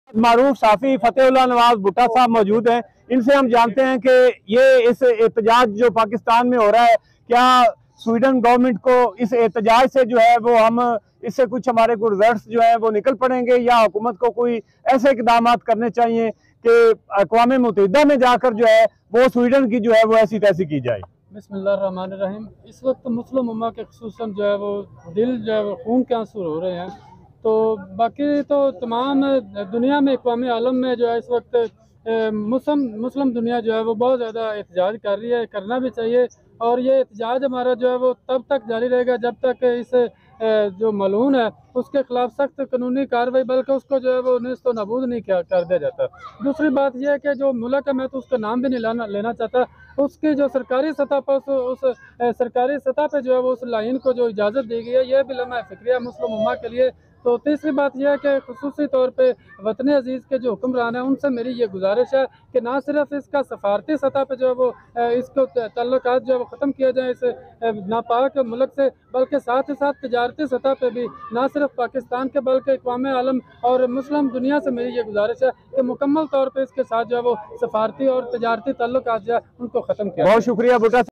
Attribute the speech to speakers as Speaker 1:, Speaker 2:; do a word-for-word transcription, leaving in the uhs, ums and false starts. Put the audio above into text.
Speaker 1: मारूफ साफी फतेहुल्लाह नवाज भुट्टा साहब मौजूद हैं। इनसे हम जानते हैं कि ये इस एहतजाज जो पाकिस्तान में हो रहा है, क्या स्वीडन गवर्नमेंट को इस एहतजाज से जो है वो हम इससे कुछ हमारे को रिजल्ट जो है वो निकल पड़ेंगे, या हुकूमत को कोई ऐसे इकदाम करने चाहिए कि अक़वाम मुत्तहिदा में जाकर जो है वो स्वीडन की जो है वो ऐसी तैसी की जाए।
Speaker 2: बिस्मिल्लाहिर्रहमानिर्रहीम। इस वक्त मुस्लिम उम्मा के खुसूसन जो है वो दिल जो है वो खून के आंसू हो रहे हैं। तो बाकी तो तमाम दुनिया में अक़वाम आलम में जो है इस वक्त मुस्लिम मुस्लिम दुनिया जो है वो बहुत ज़्यादा एहतजाज कर रही है, करना भी चाहिए। और ये एहतजाज हमारा जो है वो तब तक जारी रहेगा जब तक इस जो मलून है उसके खिलाफ सख्त कानूनी कार्रवाई, बल्कि उसको जो है वो निस्तो नाबूद नहीं किया कर दिया जाता। दूसरी बात यह है कि जो मुल्क है, मैं तो उसका नाम भी नहीं लाना लेना चाहता, उसकी जो सरकारी सतह पर उस, उस सरकारी सतह पे जो है वो उस लाइन को जो इजाज़त दी गई है, यह भी लम्हा फ़िक्रिया मुस्लिम उम्मा के लिए। तो तीसरी बात यह है कि खुसूसी तौर पे वतन अजीज़ के जो हुक्मरान हैं उनसे मेरी ये गुजारिश है कि ना सिर्फ इसका सफारती सतह पे जो है वो इसको तल्लुकात जो है वो ख़त्म किया जाए इस नापाक मुल्क से, बल्कि साथ ही साथ तजारती सतह पे भी ना सिर्फ पाकिस्तान के बल्कि अक़वाम आलम और मुस्लिम दुनिया से मेरी ये गुजारिश है कि मुकम्मल तौर पर इसके साथ जो है वो सफारती और तजारती तल्लुकात जो है उनको ख़त्म किया।
Speaker 1: बहुत शुक्रिया भुट्टा।